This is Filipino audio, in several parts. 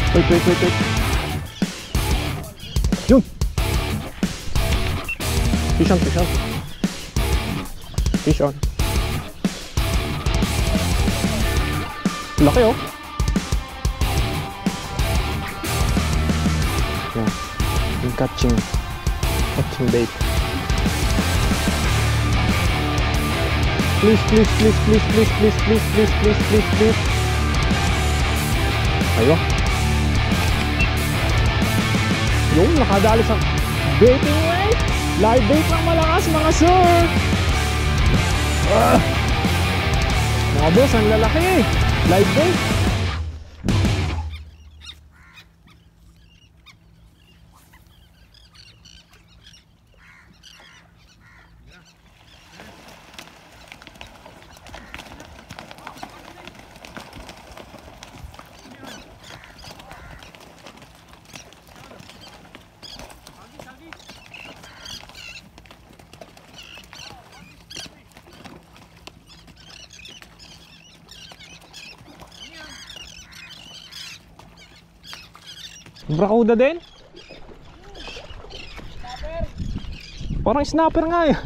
Wait, wait, wait, wait. Yun! Fish on, fish on. Fish on. Laki oh. Yeah. Yung catching bait. Please, please, please, please, please, please, please, please, please, please, please. Ayo. Yung nakadali sa baiting weight. Live bait lang malakas mga sir. Mga boss, ang lalaki. Live bait. Brakuda din? Snapper. Parang snapper nga eh.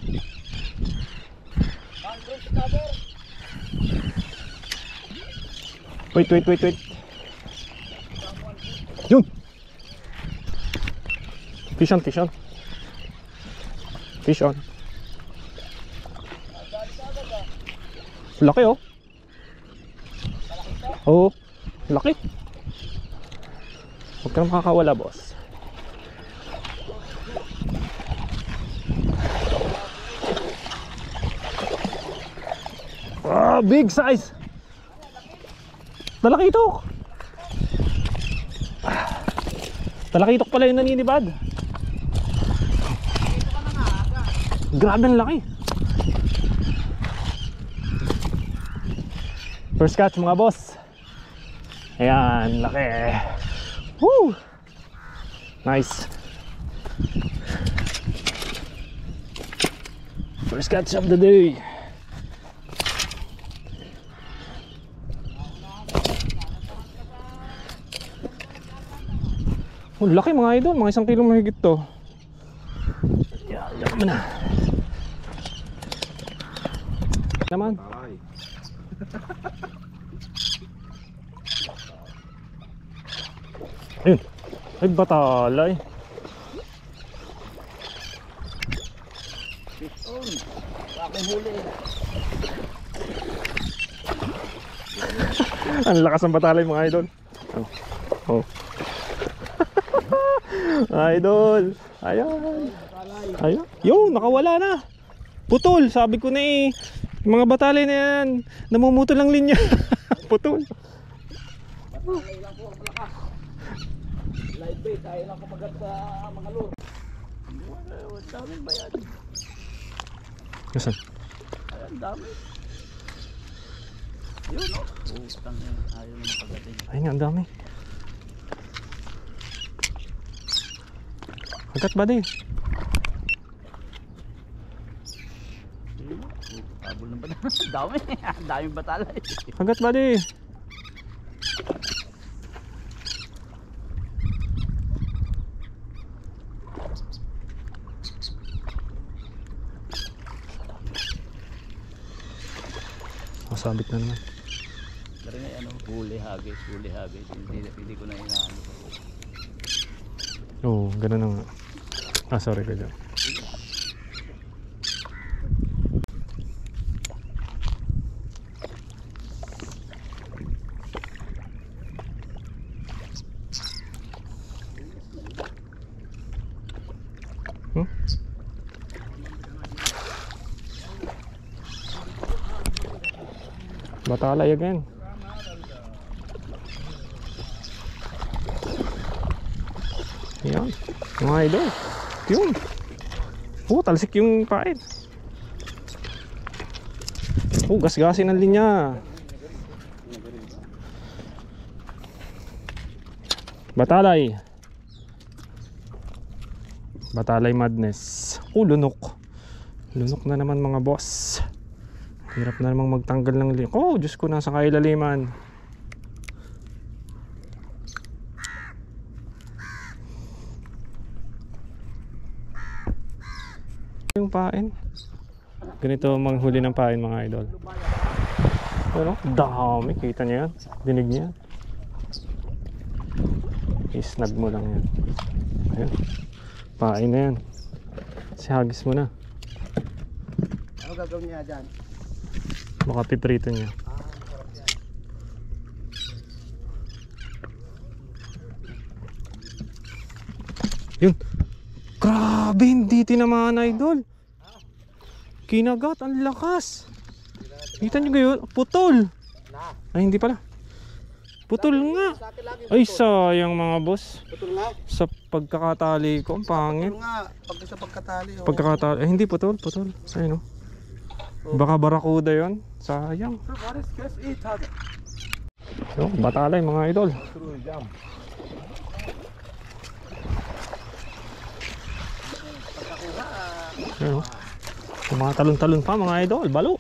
Wait, wait, wait, wait. Yun. Fish on, fish on. Fish on. Laki oh. Oo, laki. Huwag kang makakawala, boss. Ah, big size. Talakitok. Talakitok pala yung naninibad. Grabe ang laki. First catch mga boss. Ayan, laki. Woo! Nice. First catch of the day. Oh, laki mga idol, mga 1 kilo mahigit to. Yan, yan mo na. Naman. Ayun. Ay, batalay. Ang lakas ng batalay mga idol. Oh. Oh. Idol. Ayan. Ayan. Yo, nakawala na. Putol. Sabi ko na eh. Yung mga batalay na yan, namumutol ang linya. Putol. Live bait, tayo lang kumagat sa mga lure. Ang dami ba yan? Nasaan? Ang dami. Yun o. Utang yun, ayaw na napagatin. Ay nga, ang dami. Hagat ba din? Habol ng batalay. Ang dami. Ang daming batalay. Hagat ba din? Masabit na naman. Pero nga ano, huli hagis. Hindi ko na inaano. Oo, ganun na nga. Ah, sorry ka dyan. Batalay again. Yan, mga idol. Yun. Oh, talsik yung pain. Oh, gasgasin ang linya. Batalay. Batalay madness. Oh, lunok. Lunok na naman mga boss. Hirap na namang magtanggal ng linya. Oh, Diyos ko, nasa kailaliman. Yung pain. Ganito manghuli ng pain mga idol. Pero dami, kita niyo yan. Dinig niya. Isnag mo lang yan. Ayan. Pain na yan. Sihagis mo na. Ano gagawin niya dyan? Baka piprito niya. Masarap yan. Yun. Grabe, hindi tinamaan idol. Kinagat, ang lakas. Kita nyo gayon? Putol. Ay, hindi pala. Putol nga. Ay, sayang mga boss. Putol nga. Sa pagkakatali ko, ang pangit. Putol nga. Pag sa pagkatali. Pagkakatali, eh, hindi putol, putol. Ayun o. Baka barakuda yon. Sayang. So, batalay mga idol. Ayun o. Mga talon-talon pa mga idol, balo.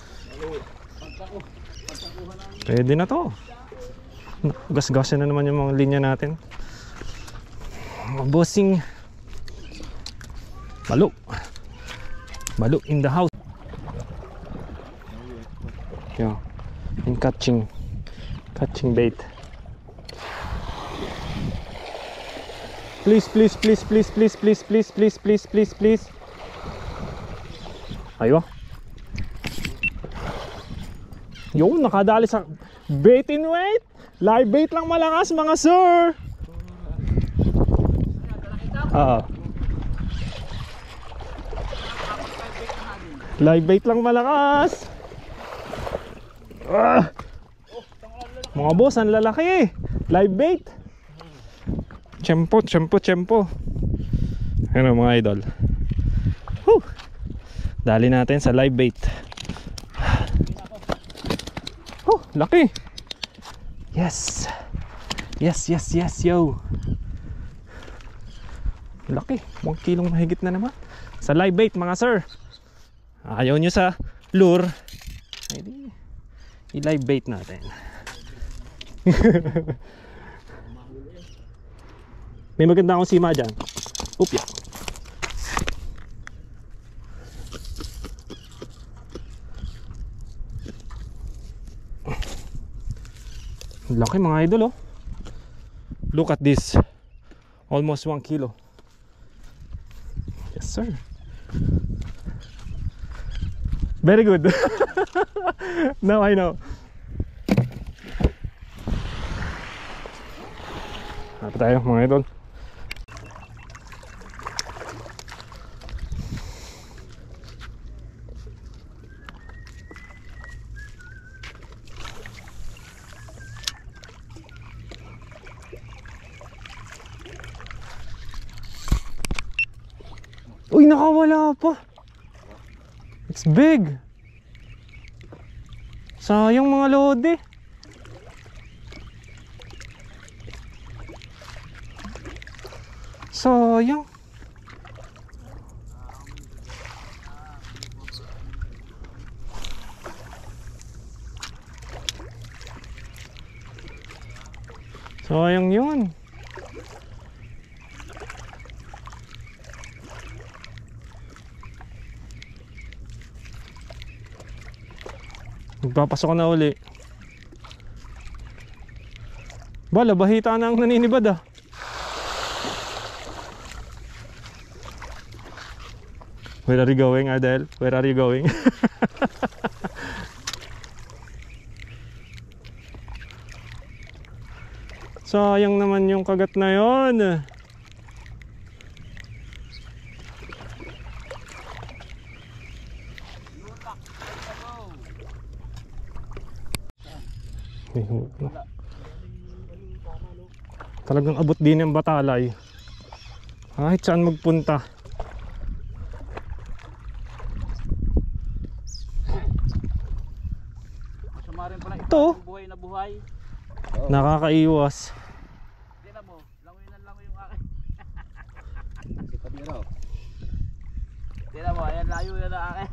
Pwede na to. Gas-gasin na naman yung mga linya natin. Mga bossing. Balo. Balo in the house. Yeah. And catching bait. Please. Ayo. Yo, nakadali sa bait in weight. Live bait lang malakas mga sir. Live bait lang malakas. Mga boss, ang lalaki. Live bait. Tiyempo. Ano mga idol. Whew. Dali natin sa live bait. Oh, laki. Yes, yo. Laki, 1 kilong mahigit na naman. Sa live bait mga sir. Ayaw nyo sa lure, i-live bait natin. May maganda akong sima dyan. Upya. Laki mga idol oh. Look at this. Almost 1 kilo. Yes sir. Very good. Now I know. Apa tayo mga idol? Uy, nakawala pa. It's big. Sayang mga lode. Sayang. Sayang yun. Magpapasok na uli. Bala, bahita na ang naninibad ah. Where are you going, Adel? Where are you going? Sayang naman yung kagat na yon. Talagang abot din ang batalay. Kahit saan magpunta. Ito, buhay na buhay. nakakaiwas. Tingnan mo, langoy yung akin. Kita biro. Tingnan mo, ayan layo na akin.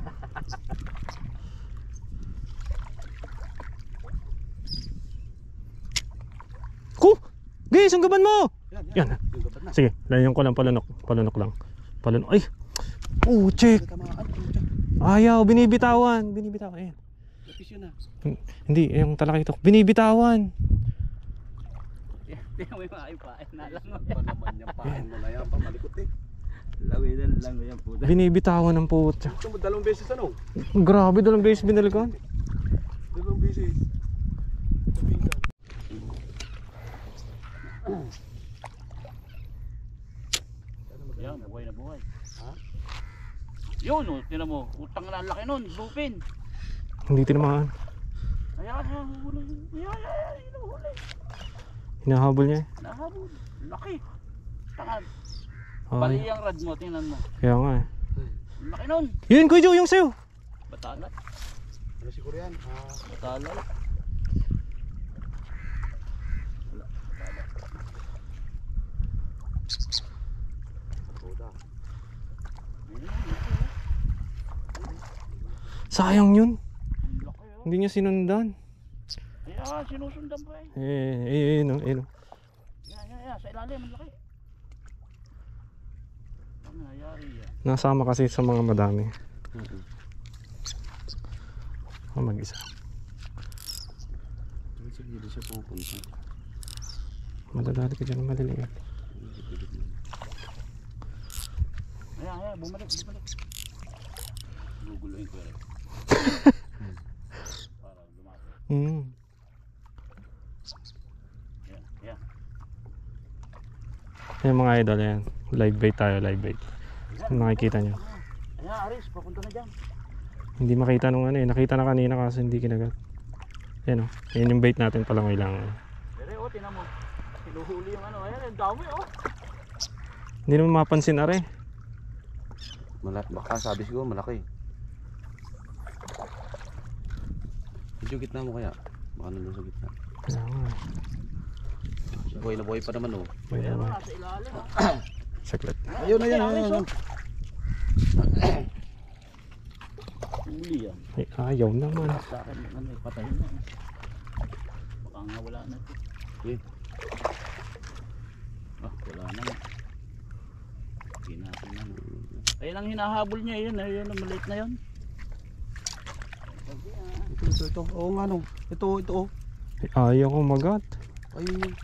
Ko! Guys, ang gaban mo! Yan. Sige, layan ko lang, palunok lang. Palunok. Ay! Check. Tamaan. Ayaw, binibitawan. Binibitawan. Ayan. Lapis yun ah. Hindi, yung talaki ito. Binibitawan. Tingnan mo yung aking pain. Nalangoy. Pa naman yung pain mo na yan. Pamalikot eh. Langoy na langoy yung puta. Binibitawan ng putya. Ito mo dalawang beses ano? Grabe, dalang beses binalikan. Dalawang beses. Kapinsan. Yan, buhay na buhay. Ha? Yun, oh, tinan mo. Utang na laki nun. Lupin. Hindi tinamaan. Ayan, ayan, huli. Ayan, huli. Hinahabol niya eh. Nahabol. Laki. Tangan. Ay, Pali ang rad mo, tingnan mo. kaya nga eh. Laki nun. Yun, Kuya Joe, yung sayo. Batalat. Ano si Korean? Batalat. Koda. Sayang yun. Laki oh. Hindi niya sinundan. Ayan, sinusundan pa eh. No. Yan, sa ilalim, ang laki. Ang nangyayari yan. Nasama kasi sa mga madami. Mag-isa. Sige, hindi siya pupunta. Madadali ka dyan ng maliliit. Ayan, bumalik. Guguloyin ko rin. Para lumaki. Yan. Ayan mga idol, yan. Live bait tayo, live bait. Nakikita nyo. Ayan, Aris, papunta na dyan. Hindi makita nung ano eh. Nakita na kanina kasi hindi kinagat. Ayan o. Ayan yung bait natin pala lang. Pero tinan mo. Sinuhuli yung ano. Ayan, ang dami oh. Hindi naman mapansin are. Baka sabi siguro malaki. Medyo gitna mo kaya? Baka nandun sa gitna. Kaya nga. Buhay na buhay pa naman oh. May Ayan, naman. nasa ilalim oh. Saglit. Ayun. Huli yan. Ay, ayaw naman. Sa akin, ano, patayin na. Baka nga wala na ito. Okay. Wala na. Hindi natin na. Ayun ang hinahabol niya, yun. Ayun ang maliit na yun. Ito. Oo nga no. Ito oh. Ay, ayaw kumagat. Ayun yun.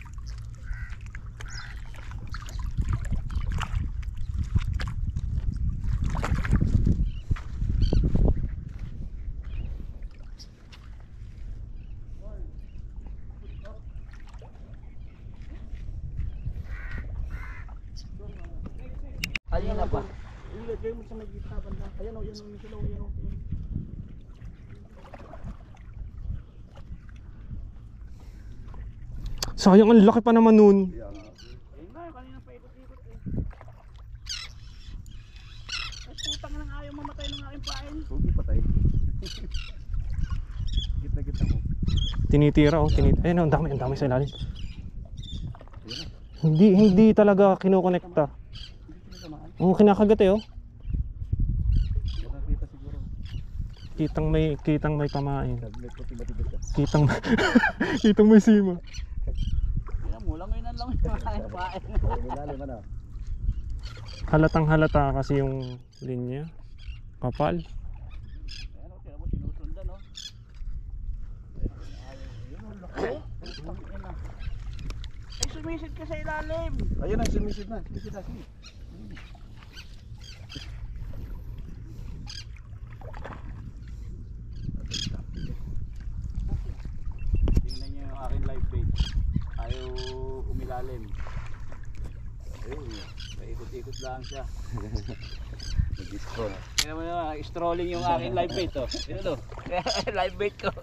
Kanina pa. Ilagay mo sa may gitna banda. Ayan oh, yan oh, yan oh. Sayang, ang laki pa naman nun. Ayun nga, kanina pa ikot-ikot eh. Ay, putang nang ayaw mamatay ng aking pain. Huwag patay. Gitna mo. Tinitira oh. Ayun, ang dami sa ilalim. Hindi talaga kinukonekta. Oo, kinakagat eh oh. Nakakita siguro. Kitang may pamain. Tablet ko tiba-tiba siya. Kitang may sima. Ayan mo, langoy na langoy ng aking pain. Nilalim ano? Halatang halata kasi yung linya. Kapal. Ayan o, tira mo, sinusundan o. Ayun o, laki. Putang ina. Ay, sumisid ka sa ilalim. Ayun ang sumisid na. Sige. Tingnan nyo yung aking live bait. Ayaw umilalim. Ayun, paikot-ikot lang siya. Nag-scroll. Tingnan mo naman, strolling yung aking live bait o. Yun o, live bait ko.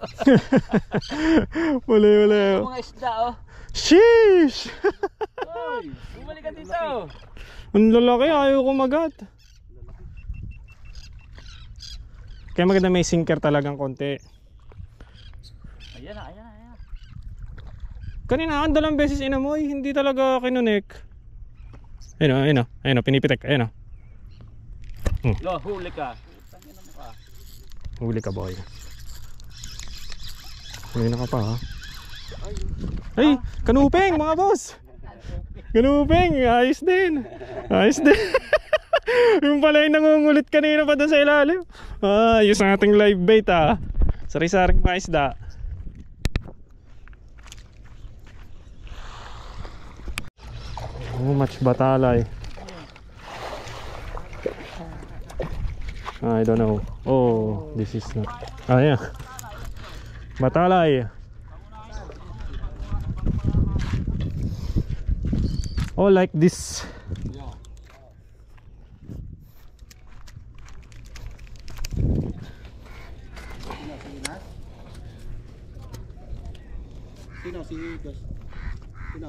Wala. Yung mga isda o. Sheesh! Uy, bumalik ka dito. Ang lalaki, ayaw kumagat. Kaya maganda may sinker talagang konti. Ayan na. Kanina, ang dalang beses inamoy, hindi talaga kinunik. Ayun o, pinipitek, ayun o. Lo, huli ka. Tangina mo ka. Huli ka boy. Huli na ka pa ha. Ay, kanupeng mga boss. Kanupeng, ayos din. Yung pala yung nangungulit kanina pa doon sa ilalim. Ayos ang ating live bait ah. Sari-saring mga isda. Oh, much batalay. I don't know. Oh, this is not. Yeah. Batalay. Oh, like this. Sino? Si Gus? Sino?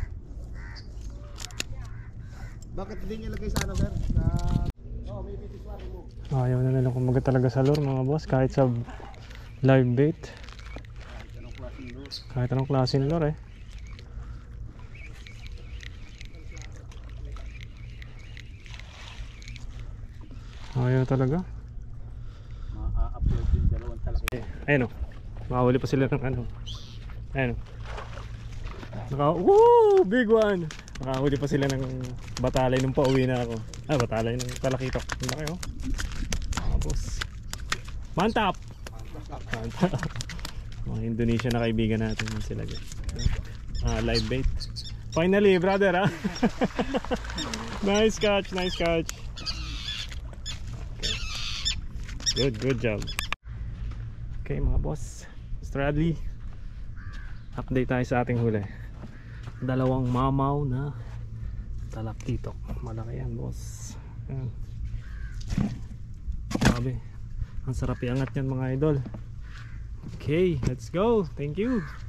Bakit hindi niya lagay sa ano, sir? May bitiswari mo. Ayaw na nilang kumagat talaga sa lure mga boss. Kahit sa live bait. Kahit anong klaseng lure eh. Ayaw talaga. Ma-upload yung dalawang talaki. Ayun o. Makahuli pa sila ng ano. Ayun o. Woo! Big one! Makahuli pa sila ng batalay nung pauwi na ako. Batalay ng talakitok. Ang laki o. Tapos mantap! Mantap! Mga Indonesia na kaibigan natin sila dyan. Live bait. Finally brother ha. Nice catch, nice catch. Good job. Okay mga boss, Stradley, update tayo sa ating huli. Dalawang mamaw na talakitok. Malaki yan boss. Ayan. Grabe, ang sarap iangat yan mga idol. Okay, let's go. Thank you.